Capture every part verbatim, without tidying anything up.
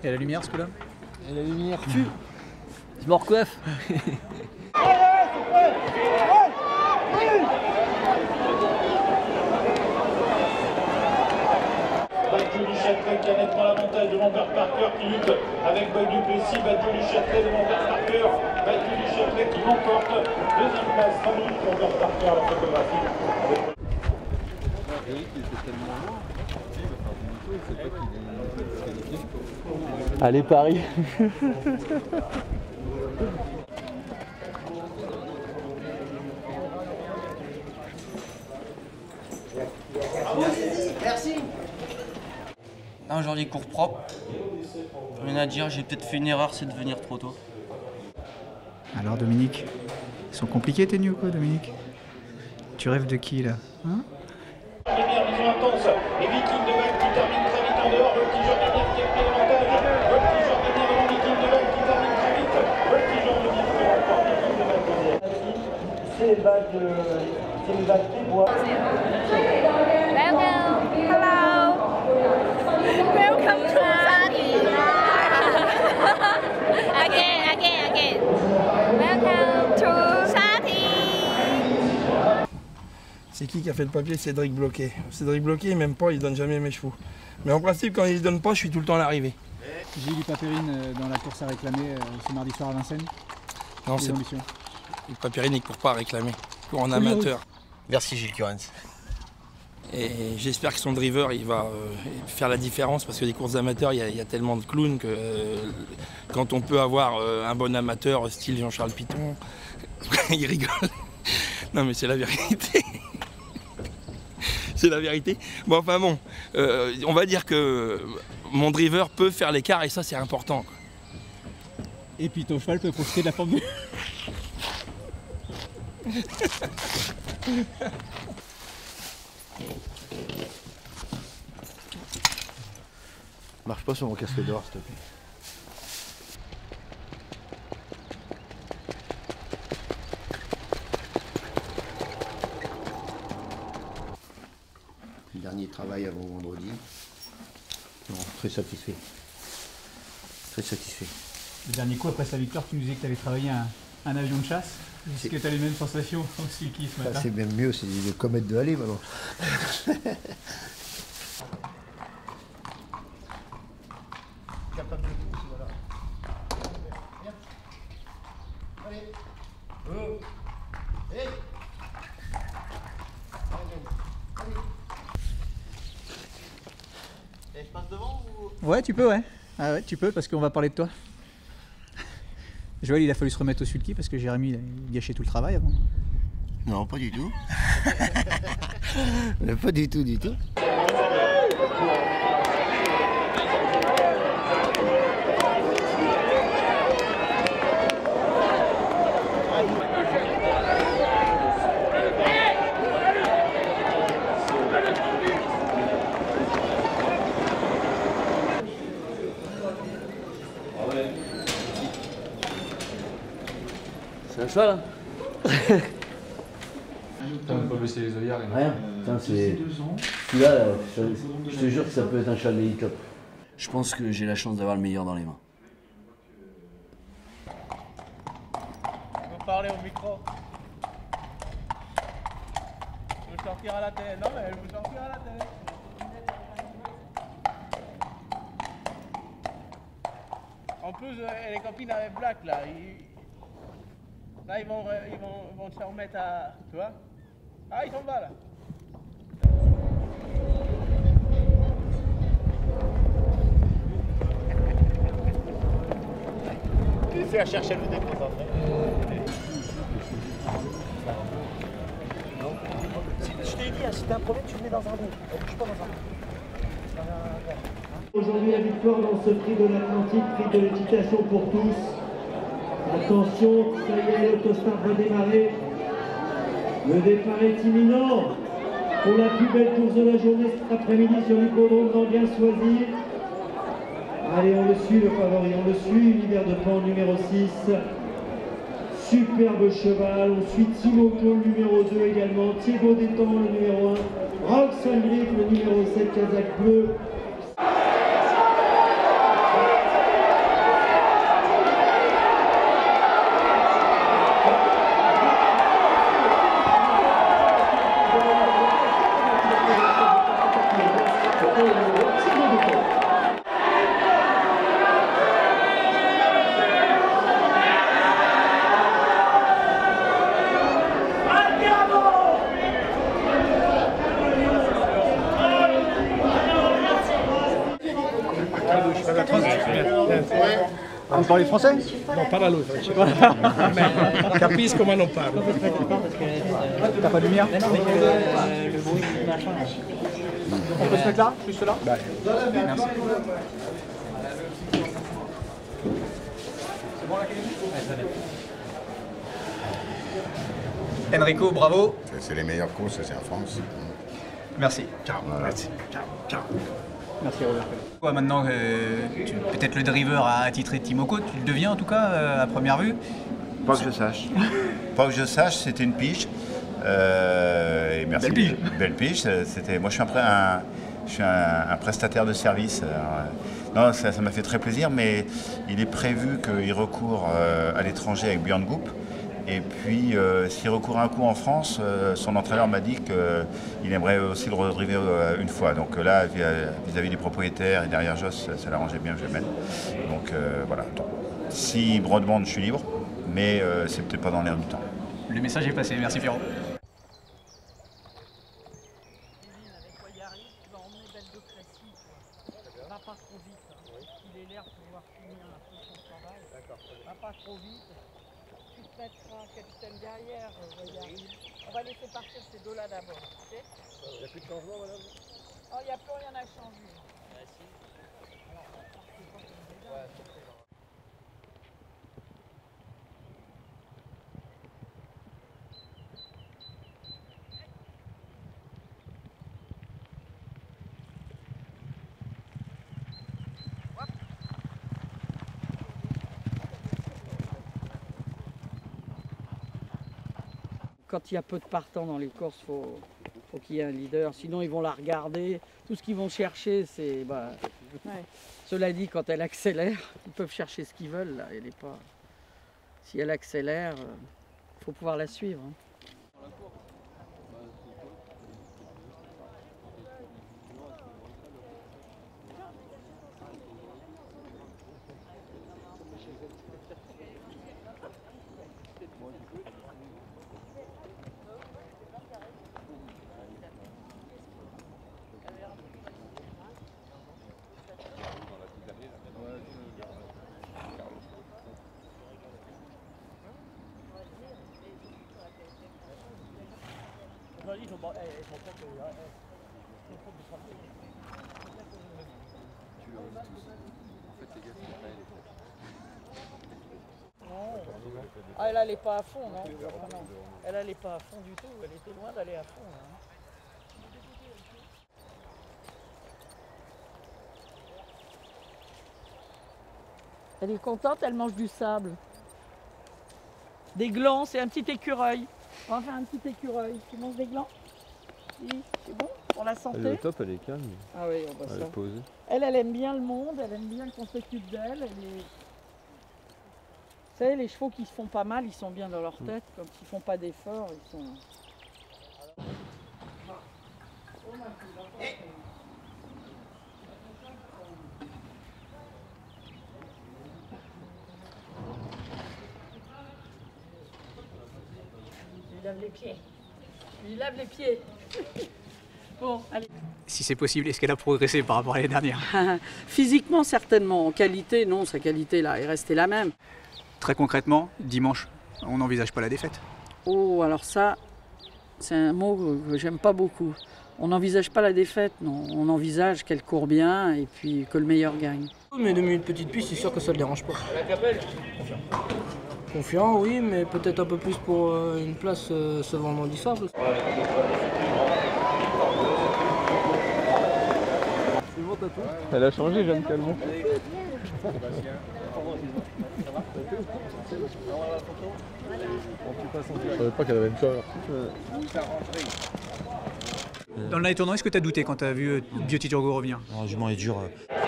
Et la lumière ce coup-là? Et la lumière tue. Je me recoiffe. Mathieu du Châtelet qui a nettement l'avantage devant Bert Parker qui lutte avec Boy Duplessis. Mathieu du Châtelet devant Bert Parker. Mathieu du Châtelet qui l'emporte. Deuxième place, cinq minutes pour Bert Parker à la photographie. Allez Paris. Merci. Aujourd'hui cours propre. Rien à dire, j'ai peut-être fait une erreur, c'est de venir trop tôt. Alors Dominique, ils sont compliqués tes nuits ou quoi Dominique? Tu rêves de qui là hein? Lumière, vision intense. Et Viking de Vague qui termine très vite en dehors. Voltigeur Lumière qui a pris l'avantage. Voltigeur Lumière devant Viking de Vague qui termine très vite. Voltigeur Lumière qui remporte Viking de Vague deuxième. C'est les vagues de... C'est les vagues des bois. Welcome to Sati. Again, again, again. Welcome to Sati. C'est qui qui a fait le papier? Cédric Bloquet. Cédric Bloquet, il m'aime pas, il donne jamais mes chevaux. Mais en principe, quand il ne donne pas, je suis tout le temps à l'arrivée. J'ai eu du Papérine dans la course à réclamer ce mardi soir à Vincennes. Non, c'est le Papérine, il ne court pas à réclamer. Il court en amateur. Merci Gilles Curens. Et j'espère que son driver il va euh, faire la différence parce que les courses amateurs, il y, y a tellement de clowns que euh, quand on peut avoir euh, un bon amateur style Jean-Charles Piton, il rigole. Non mais c'est la vérité. C'est la vérité. Bon enfin bon, euh, on va dire que mon driver peut faire l'écart et ça c'est important. Quoi. Et puis ton cheval peut profiter de la forme du... Marche pas sur mon casque d'or, s'il te plaît. Le dernier travail avant vendredi. Non, très satisfait. Très satisfait. Le dernier coup après sa victoire, tu nous disais que tu avais travaillé un, un avion de chasse. Est-ce que tu as les mêmes sensations au sulky ce matin? C'est même mieux, c'est le comète de Halley maintenant. Capable de tout, voilà. Viens. Allez. Oh. Hey. Allez. Et je passe devant ou... Ouais, tu peux, ouais. Ah ouais, tu peux parce qu'on va parler de toi. Joël, il a fallu se remettre au sulky parce que Jérémy, il a gâché tout le travail avant. Non, pas du tout. Pas du tout, du tout. C'est un cheval hein. T'as même pas baissé les œillères. Rien. Putain, c'est... Celui-là, je, je te jure que ça peut être un cheval de top. Je pense que j'ai la chance d'avoir le meilleur dans les mains. On peut parler au micro. Je veux sortir à la télé. Non mais elle veut sortir à la télé. En plus, les copines avec Black là, ils... là ils vont, ils vont, ils vont se remettre à... Tu vois? Ah, ils sont bas là. Tu sais à chercher le déconcentré. Je t'ai dit, si t'as un problème, tu le mets dans un bout. Je suis pas dans un bout. Aujourd'hui, la victoire dans ce prix de l'Atlantique, prix de l'équitation pour tous. Attention, ça y est, l'autostar va démarrer. Le départ est imminent pour la plus belle course de la journée cet après-midi sur l'hippodrome d'Ambiance-Choisy. Allez, on le suit, le favori, on le suit, Univers de Pan numéro six. Superbe cheval, on suit Timoko le numéro deux également, Thibaut Détang le numéro un, Roxane Griff le numéro sept, Kazakh Bleu. Vous parlez français? Non, pas la langue. Mais capisco comment on parle. T'as pas de lumière? On peut se mettre là? Juste là? Merci. C'est bon l'académie? Enrico, bravo. C'est les meilleures courses, c'est en France. Merci. Ciao. Merci. Ciao. Ciao. Merci Robert. Toi, maintenant, euh, peut-être le driver a attitré Timoko, tu le deviens en tout cas euh, à première vue? Pas que je sache. Pas que je sache, c'était une pige. Euh, et merci. Belle pige. Belle pige. C'était, moi, je suis un, un, je suis un, un prestataire de service. Alors, non, ça, ça m'a fait très plaisir, mais il est prévu qu'il recourt euh, à l'étranger avec Björn Goop. Et puis, euh, s'il recourt un coup en France, euh, son entraîneur m'a dit qu'il aimerait aussi le redriver euh, une fois. Donc là, vis-à-vis des propriétaires et derrière Joss, ça, ça l'arrangeait bien que je le mène. Donc euh, voilà. Donc, si Broadband, je suis libre, mais euh, c'est peut-être pas dans l'air du temps. Le message est passé. Merci Pierrot. Capitaine derrière, on va laisser partir ces deux-là d'abord. Okay, il n'y a plus de changement, madame? Oh, il n'y a plus rien à changer. Merci. Quand il y a peu de partants dans les courses, il faut, faut qu'il y ait un leader. Sinon, ils vont la regarder. Tout ce qu'ils vont chercher, c'est... Bah, ouais. Cela dit, quand elle accélère, ils peuvent chercher ce qu'ils veulent. Là. Elle est pas... Si elle accélère, il euh, faut pouvoir la suivre. Hein. Ah, elle allait pas à fond, non, ah, non. Elle allait pas à fond du tout, elle était loin d'aller à fond. Hein. Elle est contente, elle mange du sable. Des glands, c'est un petit écureuil. On va faire un petit écureuil. Tu manges des glands? Oui, c'est bon pour la santé. Elle est au top, elle est calme. Ah oui, on va elle ça. est posée. Elle, elle aime bien le monde, elle aime bien qu'on s'occupe d'elle. Elle est... Vous savez, les chevaux qui se font pas mal, ils sont bien dans leur tête. Quand ils font pas d'efforts, ils sont... Il lave les pieds. Il lave les pieds. Bon, allez. Si c'est possible, est-ce qu'elle a progressé par rapport à l'année dernière? Physiquement, certainement. En qualité, non, sa qualité là est restée la même. Très concrètement, dimanche, on n'envisage pas la défaite? Oh, alors ça, c'est un mot que j'aime pas beaucoup. On n'envisage pas la défaite, non. On envisage qu'elle court bien et puis que le meilleur gagne. Mais de une petite piste, c'est sûr que ça ne le dérange pas. Confiant. Confiant, oui, mais peut-être un peu plus pour euh, une place euh, ce vendredi soir. Elle a changé, Jeanne Calmont. Je savais pas qu'elle avait une couleur. Dans le dernier tournoi, est-ce que tu as douté quand tu as vu Beauty Turgot revenir? La jument est dure.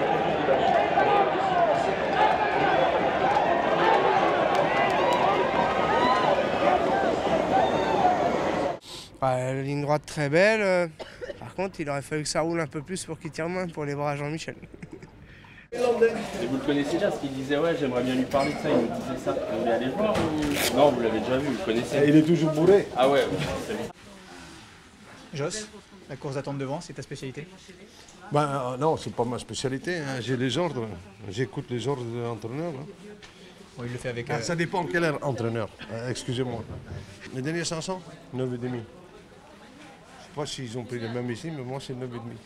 La ligne droite très belle. Par contre, il aurait fallu que ça roule un peu plus pour qu'il tire moins pour les bras à Jean-Michel. Et vous le connaissez déjà, parce qu'il disait ouais j'aimerais bien lui parler de ça, il me disait ça. Vous voulez aller le voir ou... Non, vous l'avez déjà vu, vous le connaissez. Et il est toujours bourré. Ah ouais, oui, c'est lui. Joss, la course d'attente devant, c'est ta spécialité? Ben euh, non, c'est pas ma spécialité. Hein. J'ai les ordres. J'écoute les ordres de l'entraîneur. Hein. Bon, il le fait avec. Ah, euh... ça dépend quel est entraîneur. Euh, Excusez-moi. Les derniers cinq cents, neuf et demi. Je sais pas s'ils ont pris les mêmes ici, mais moi c'est neuf et demi.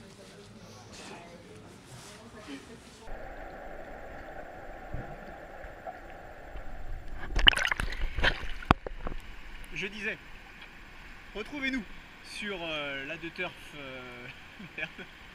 Je disais, retrouvez-nous sur euh, la de turf. Euh... Merde.